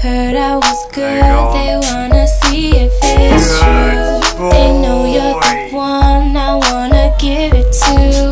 Heard I was good, they wanna see if it's true. They know you're the one I wanna give it to.